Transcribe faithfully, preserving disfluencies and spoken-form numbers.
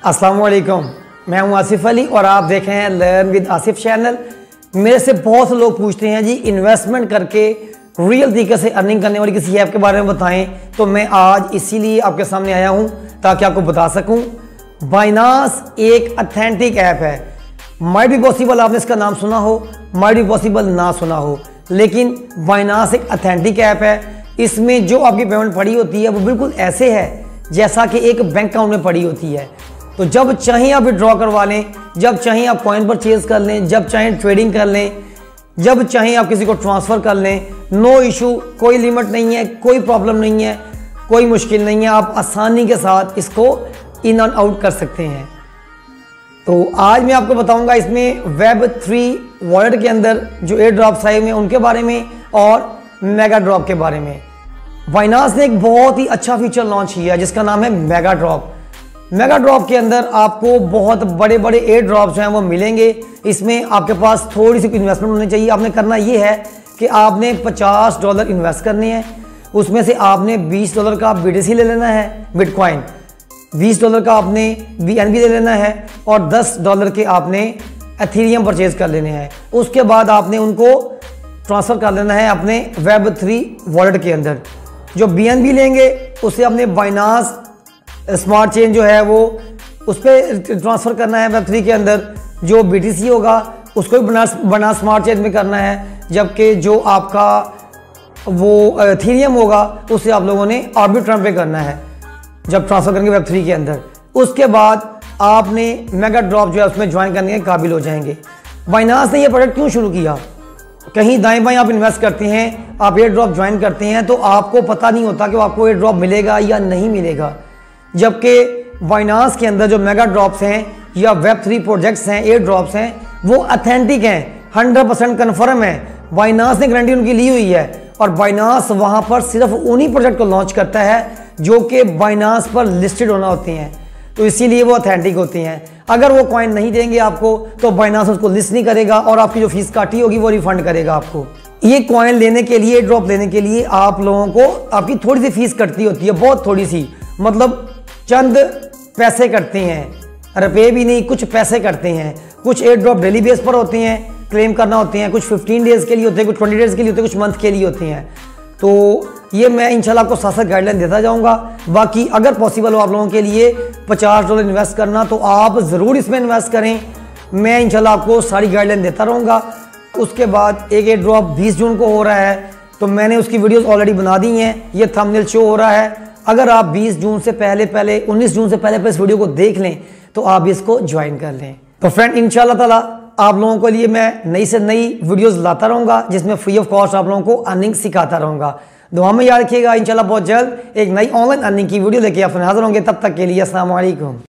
अस्सलाम वालेकुम, मैं हूं आसिफ अली और आप देख रहे हैं लर्न विद आसिफ चैनल। मेरे से बहुत से लोग पूछते हैं जी इन्वेस्टमेंट करके रियल तरीके से अर्निंग करने वाली किसी ऐप के बारे में बताएं, तो मैं आज इसीलिए आपके सामने आया हूं ताकि आपको बता सकूं। बाइनांस एक अथेंटिक ऐप है। माइट भी पॉसिबल आपने इसका नाम सुना हो, माइट भी पॉसिबल ना सुना हो, लेकिन बाइनांस एक अथेंटिक ऐप है। इसमें जो आपकी पेमेंट पड़ी होती है वो बिल्कुल ऐसे है जैसा कि एक बैंक अकाउंट में पड़ी होती है। तो जब चाहें आप विड्रॉ करवा लें, जब चाहें आप कॉइन परचेज कर लें, जब चाहें ट्रेडिंग कर लें, जब चाहें आप किसी को ट्रांसफ़र कर लें, नो इशू, कोई लिमिट नहीं है, कोई प्रॉब्लम नहीं है, कोई मुश्किल नहीं है। आप आसानी के साथ इसको इन एंड आउट कर सकते हैं। तो आज मैं आपको बताऊंगा इसमें वेब थ्री वॉलेट के अंदर जो एयर ड्रॉप्स आए हुए हैं उनके बारे में और मेगा ड्रॉप के बारे में। बाइनांस ने एक बहुत ही अच्छा फीचर लॉन्च किया जिसका नाम है मेगा ड्रॉप। मेगा ड्रॉप के अंदर आपको बहुत बड़े बड़े एयर ड्रॉप्स जो हैं वो मिलेंगे। इसमें आपके पास थोड़ी सी इन्वेस्टमेंट होनी चाहिए। आपने करना ये है कि आपने पचास डॉलर इन्वेस्ट करने हैं, उसमें से आपने बीस डॉलर का बीटीसी ले लेना है बिटकॉइन, बीस डॉलर का आपने बीएनबी ले लेना है और दस डॉलर के आपने एथेरियम परचेज कर लेने हैं। उसके बाद आपने उनको ट्रांसफ़र कर लेना है अपने वेब थ्री वॉलेट के अंदर। जो बीएनबी लेंगे उसे अपने बाइनांस स्मार्ट चेन जो है वो उस पर ट्रांसफ़र करना है वेब थ्री के अंदर। जो बीटीसी होगा उसको भी बना बना स्मार्ट चेन में करना है, जबकि जो आपका वो एथेरियम होगा उसे आप लोगों ने आर्बिट्रम पे करना है जब ट्रांसफ़र करेंगे वेब थ्री के अंदर। उसके बाद आपने मेगा ड्रॉप जो है उसमें ज्वाइन करने के काबिल हो जाएंगे। बाइनांस ने ये प्रोडक्ट क्यों शुरू किया? कहीं दाएं बाएं आप इन्वेस्ट करते हैं, आप एयर ड्रॉप ज्वाइन करते हैं तो आपको पता नहीं होता कि आपको एयर ड्रॉप मिलेगा या नहीं मिलेगा। जबकि बाइनांस के अंदर जो मेगा ड्रॉप्स हैं या वेब थ्री प्रोजेक्ट्स हैं, एयर ड्रॉप्स हैं, वो अथेंटिक हैं, हंड्रेड परसेंट कन्फर्म है। बाइनांस ने गारंटी उनकी ली हुई है और बाइनांस वहाँ पर सिर्फ उन्हीं प्रोजेक्ट को लॉन्च करता है जो कि बाइनांस पर लिस्टेड होना होते हैं, तो इसीलिए वो अथेंटिक होते हैं। अगर वो कॉइन नहीं देंगे आपको तो बाइनांस उसको लिस्ट नहीं करेगा और आपकी जो फीस काटी होगी वो रिफंड करेगा आपको। ये कॉइन लेने के लिए, ड्रॉप लेने के लिए आप लोगों को आपकी थोड़ी सी फीस कटती होती है, बहुत थोड़ी सी, मतलब चंद पैसे कटते हैं, रुपये भी नहीं, कुछ पैसे कटते हैं। कुछ एयर ड्रॉप डेली बेस पर होते हैं, क्लेम करना होते हैं, कुछ फिफ्टीन डेज़ के लिए होते हैं, कुछ ट्वेंटी डेज़ के लिए होते हैं, कुछ मंथ के लिए होते हैं। तो ये मैं इंशाल्लाह आपको साथ साथ गाइडलाइन देता जाऊंगा। बाकी अगर पॉसिबल हो आप लोगों के लिए पचास डॉलर इन्वेस्ट करना तो आप ज़रूर इसमें इन्वेस्ट करें। मैं इंशाल्लाह आपको सारी गाइडलाइन देता रहूँगा। उसके बाद एक एयर ड्रॉप बीस जून को हो रहा है, तो मैंने उसकी वीडियोस ऑलरेडी बना दी हैं, ये थंबनेल शो हो रहा है। अगर आप बीस जून से पहले पहले उन्नीस जून से पहले पहले इस वीडियो को देख लें तो आप इसको ज्वाइन कर लें। तो फ्रेंड इंशाल्लाह ताला आप लोगों के लिए मैं नई से नई वीडियोस लाता रहूँगा जिसमें फ्री ऑफ कॉस्ट आप लोगों को अर्निंग सिखाता रहूँगा। दुआ में याद रखिएगा, इंशाल्लाह बहुत जल्द एक नई ऑनलाइन अर्निंग की वीडियो लेके आप हाजिर होंगे। तब तक के लिए अस्सलाम वालेकुम।